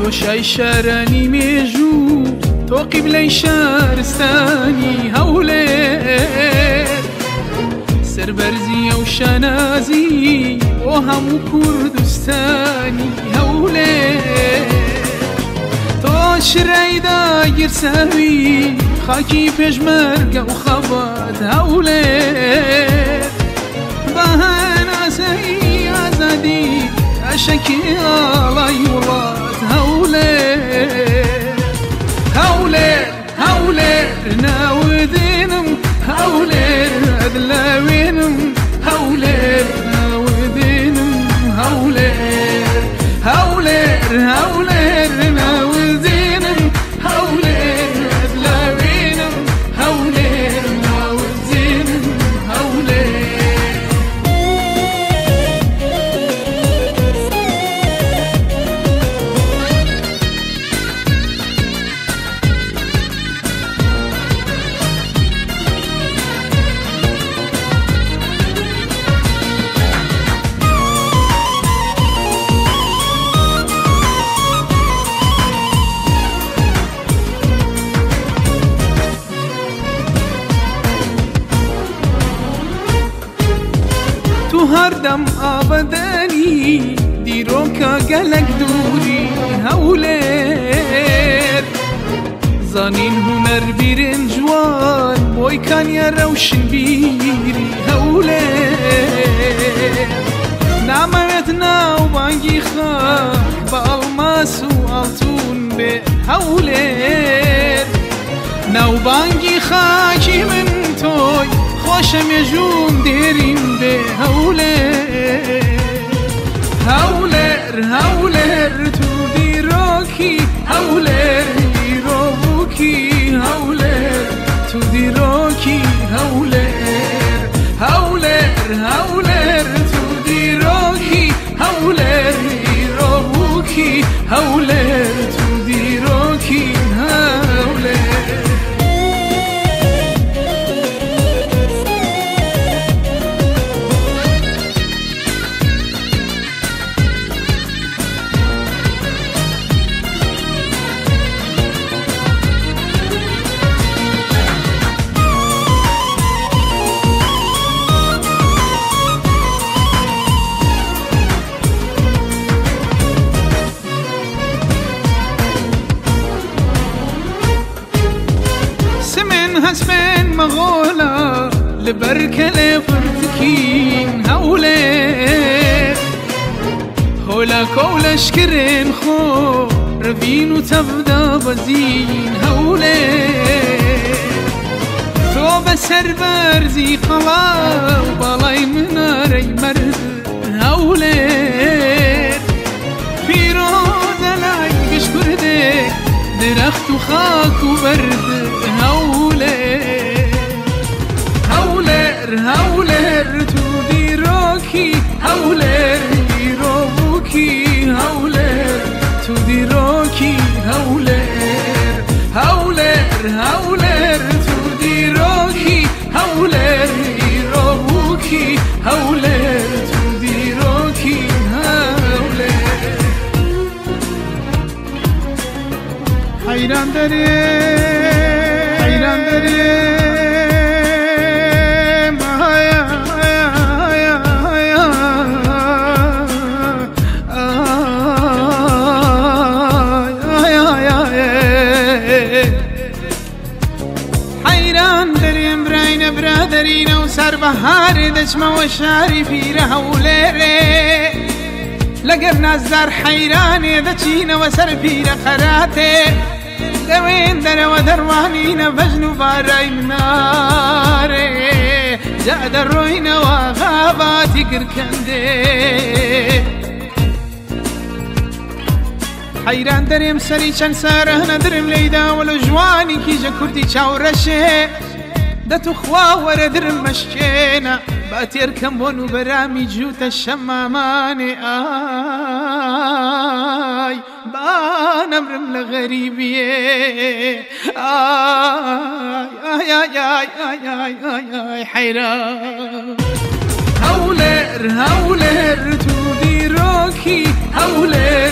شای شارانی میجو تو قبله شارستانی هولێر سەربەرزیە و شانازی بۆ هەموو کوردستانی هەولێر تۆ شرای داگیرساوی خاکی پێشمەرگە و خەبات هەولێر بەهەناسەی ئازادی عشقی ئاڵای وڵات هەولێر هەولێر هەولێر ناودێنم هەولێر ئەدلاوێنم هەولێر ناودێنم هەولێر هەولێر هەولێر ناودێنم هەولێر ئەدلاوێنم هەولێر ناودێنم هەولێر هەردەم ئابەدەنی دیرۆکە گەلک دووری هەولێر زانین هونەر بیرێن جوان بۆی کانیە ڕەوشن بیری هەولێر نامەوێت ناوبانگی خاک بە ئەڵماس و ئاڵتون بێ هەولێر ناوبانگی خاکی من تۆی خۆشە مێژوم دێرین بێ هەولێر هەولێر هەولێر تو دیرۆکی هەولێر دیرۆبووکی هەولێر تو دیرۆکی هەولێر هەولێر هەولێر تو دیرۆکی هەولێر دیرۆبووکی هەولێر تو دیرۆکی هەولێر هەسبێن مەغۆڵە لەبەرکەلێ پرتکین هەولێر هۆلا کۆلەشکرێن خۆ ڕڤین و تەفدا بەزین هەولێر تۆ بەسەر بەرزی قەڵا و باڵای منارەی مەرد هەولێر پیرۆزە لای گشت کوردێ درەخت و خاک و بەرد هەولێر هەولێر تو دیرۆکی هەولێر دیرۆبووکی هەولێر تو دیرۆکی هەولێر هەولێر هەولێر تو دیرۆکی هەولێر دیرۆبووکی هەولێر تو دیرۆکی هەولێر حەیران دەرێ حەیران دەرێ حەیران دەرێم براینە برادەرینە و سەربەهارێ دەچمەوە شاری پیرە هەولێرێ لەگەر نازدار حەیرانێ دەچینەوە سەر پیرە قەراتێ دەوێن دەرەوە دەڕوانینە بەژن و بارای منارێ جا دەڕۆینەوە غاباتی گرکەندێ حەیران دەرێم سەری چەند سارە هەنەدرم لەیداوە لە ژوانی کیژە کوردی چاوڕەشێ دەتوخوا وەرە درم مەشکێنە با تێرکەم بۆن و بەرامی جووتە شەمامانێ ئای با نەمرم لە غەریبیێ ئای ئای ئای ئای ئای ئای حەیران هەولێر هەولێر تو دیرۆکی هەولێر